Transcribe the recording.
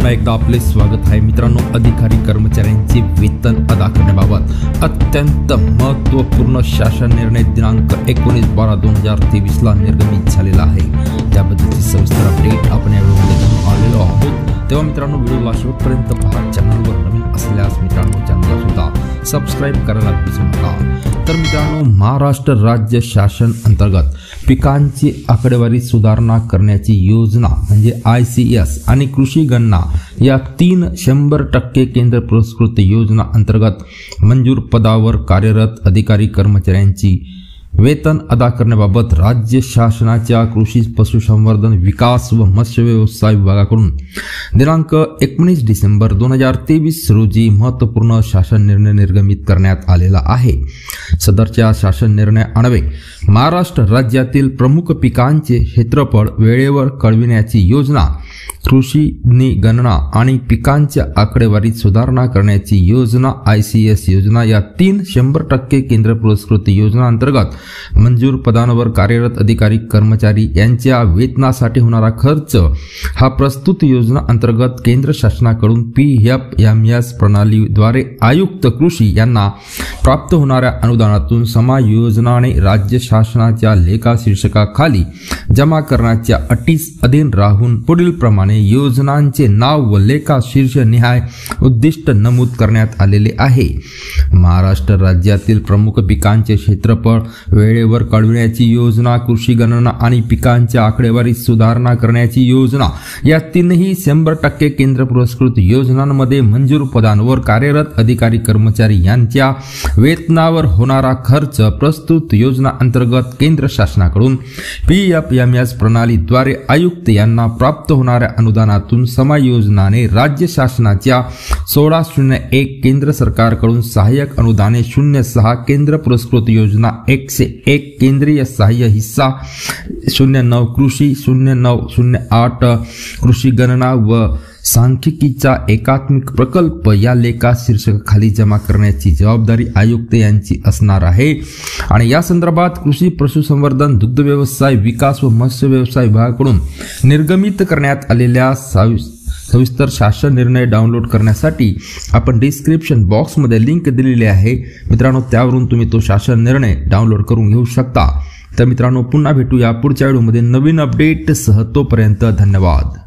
पुन्हा एकदा आपले स्वागत आहे मित्रांनो। अधिकारी कर्मचाऱ्यांचे वेतन अदा करण्याबाबत अत्यंत महत्त्वपूर्ण शासन निर्णय दिनांक 19/12/2023 ला निर्गमित झालेला आहे। त्याबद्दलची सविस्तर अपडेट आपण या व्हिडिओमध्ये घेऊन आलेलो आहोत। तेव्हा मित्रांनो व्हिडिओला शेवटपर्यंत पहा। चॅनलवर नवीन असल्यास मित्रांनो चॅनलला सुद्धा सबस्क्राइब करायला विसरू नका। तर मित्रांनो महाराष्ट्र राज्य शासन अंतर्गत पिकांची आकडेवारी सुधारणा करण्याची योजना म्हणजे ICS आणि कृषी गणना या 100% केंद्र पुरस्कृत योजना अंतर्गत मंजूर पदावर कार्यरत अधिकारी कर्मचाऱ्यांची वेतन अदा करण्याबाबत राज्य शासनाच्या कृषी पशुसंवर्धन विकास व मत्स्य व्यवसाय विभागाकडून दिनांक 19 डिसेंबर 2023 रोजी महत्त्वपूर्ण शासन निर्णय निर्गमित करण्यात आलेला आहे। सदरच्या शासन निर्णय अन्वये महाराष्ट्र राज्यातील प्रमुख पिकांचे क्षेत्रफळ वेळेवर कळविण्याची योजना, कृषी गणना आणि पिकांच्या आकडेवारीत सुधारणा करण्याची योजना ICS योजना या 100% केंद्र पुरस्कृत योजना अंतर्गत मंजूर पदांवर कार्यरत अधिकारी कर्मचारी यांच्या वेतनासाठी होणारा खर्च हा प्रस्तुत योजना अंतर्गत केंद्र शासनाकडून PFMS प्रणालीद्वारे आयुक्त कृषी यांना प्राप्त होणाऱ्या अनुदानातून समायोजनाने राज्य शासनाच्या लेखा शीर्षकाखाली जमा करण्याच्या अटीस अधीन राहून पुढील प्रमाणे योजनांचे नाव व लेखा शीर्ष निहाय उद्दिष्ट नमूद करण्यात आलेले आहे। महाराष्ट्र राज्यातील प्रमुख पिकांचे क्षेत्रफळ वेळेवर कळविण्याची योजना, कृषी गणना आणि पिकांच्या आकडेवारीत सुधारणा करण्याची योजना या 100% केंद्र पुरस्कृत योजनांमध्ये मंजूर पदांवर कार्यरत अधिकारी कर्मचारी यांच्या वेतनावर होणारा खर्च प्रस्तुत योजना अंतर्गत केंद्र शासनाकडून PFMS प्रणालीद्वारे आयुक्त यांना प्राप्त होणाऱ्या अनुदानातून समायोजनाने राज्य शासनाच्या 1601 केंद्र सरकारकडून सहाय्यक अनुदाने 06 केंद्र पुरस्कृत योजना 101 केंद्रीय सहाय्य हिस्सा 09 कृषी 0908 कृषी गणना व सांख्यिकीचा एकात्मिक प्रकल्प या लेखा शीर्षकाखाली जमा करण्याची जबाबदारी आयुक्त यांची असणार आहे। आणि या संदर्भात कृषी पशुसंवर्धन दुग्ध व्यवसाय विकास व मत्स्य व्यवसाय विभागाकडून निर्गमित करण्यात आलेल्या सविस्तर शासन निर्णय डाउनलोड करण्यासाठी आपण डिस्क्रिप्शन बॉक्समध्ये लिंक दिलेली आहे मित्रांनो, त्यावरून तुम्ही तो शासन निर्णय डाउनलोड करून घेऊ शकता। तर मित्रांनो पुन्हा भेटूया पुढच्या व्हिडिओमध्ये नवीन अपडेट सह, तोपर्यंत धन्यवाद।